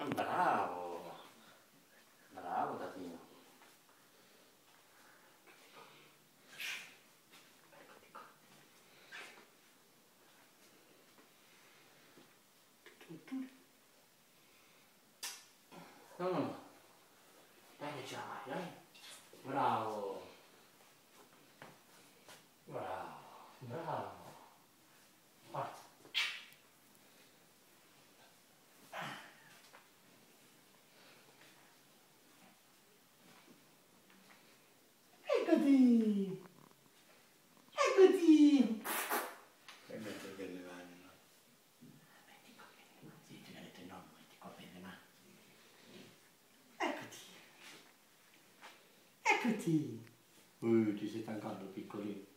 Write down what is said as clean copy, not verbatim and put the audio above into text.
Bravo, bravo Tatino. No, no, no. Dai che ce la fai, dai. Bravo. Bravo, bravo. Forza. Eccoti! Eccoti! E metto per le mani, no? Metti qua bene, ma sì, ti ha detto no, metti qua bene, ma... Eccoti! Eccoti! Ti stai stancando, piccolino.